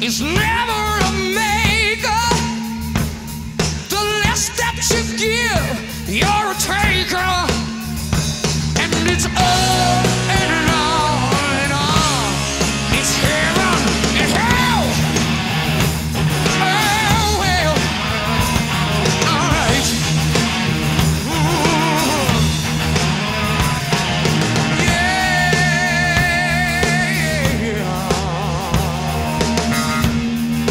is never a maker. The less that you give, you're a taker. And it's up and on. It's heaven and hell. Oh, well, all right. Yeah.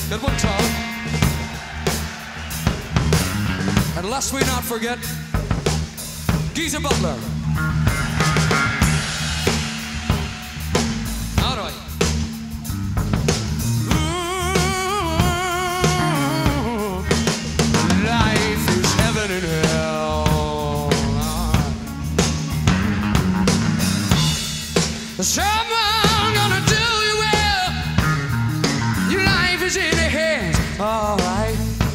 Good one, Tom. And lest we not forget, Butler. All right. Ooh, life is heaven and hell. Someone gonna do you well. Your life is in your hands. All right.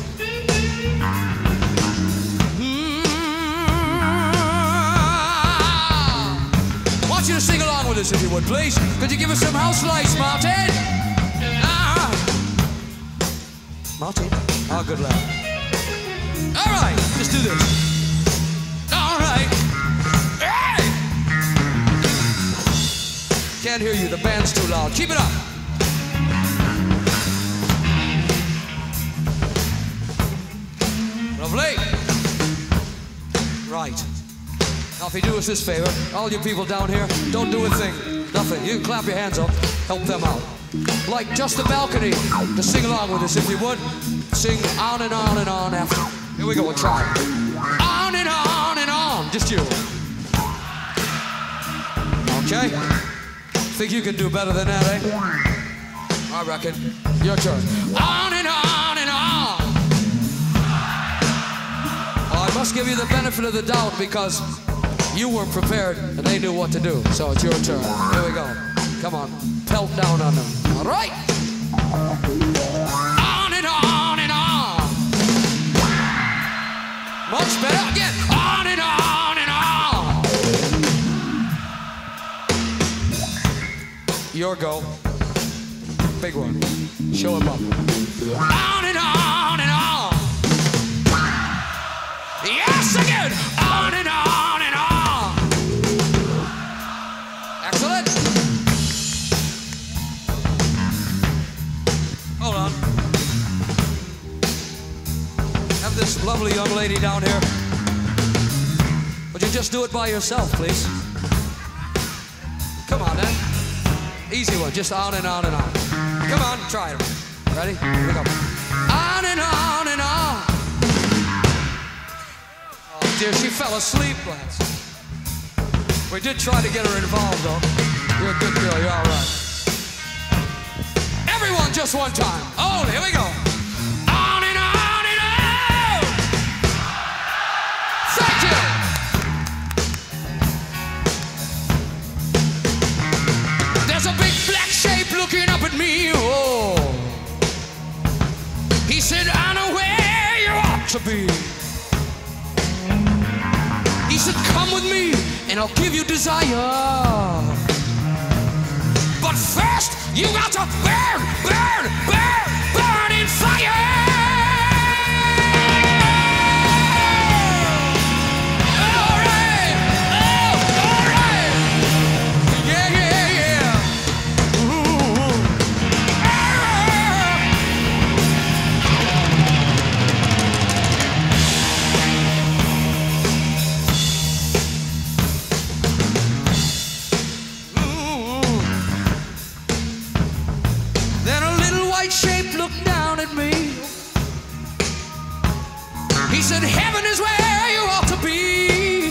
You to sing along with us if you would, please. Could you give us some house lights, Martin? Martin? Oh, good lad. All right, let's do this. All right. Hey! Can't hear you, the band's too loud. Keep it up. Lovely. Right. Now, if you do us this favor, all you people down here, don't do a thing, nothing. You can clap your hands up, help them out. Like just the balcony, to sing along with us if you would. Sing on and on and on after. Here we go, we'll try. On and on and on, just you. Okay? Think you can do better than that, eh? I reckon. Your turn. On and on and on. Well, I must give you the benefit of the doubt because you weren't prepared, and they knew what to do. So it's your turn. Here we go. Come on. Pelt down on them. All right? On and on and on. Much better. Again. On and on and on. Your go. Big one. Show him up. On and on and on. Yes, again. On and on and on. Excellent. Hold on. Have this lovely young lady down here. Would you just do it by yourself, please? Come on, then. Easy one. Just on and on and on. Come on, try it. Ready? Here we go. On and on and on. Oh, dear, she fell asleep last. We did try to get her involved, though. You're a good girl, you're all right. Everyone, just one time. Oh, here we go. On and on and on! Thank you! There's a big black shape looking up at me, oh. He said, I know where you ought to be. He said, come with me, and I'll give you desire. But first, you got to burn, burn, burn, burn in fire! All right! Oh, all right! Yeah, yeah, yeah! Ooh. Then a little white shape looked down at me. He said, heaven is where you ought to be.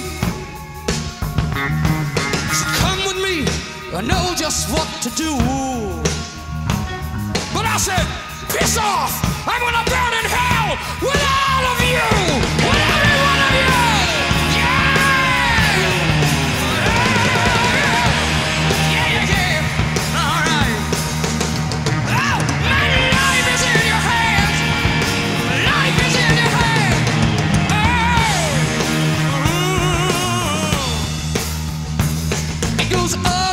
He said, come with me, I know just what to do. But I said, piss off, I'm gonna burn in hell with all of you, with every one of you. Up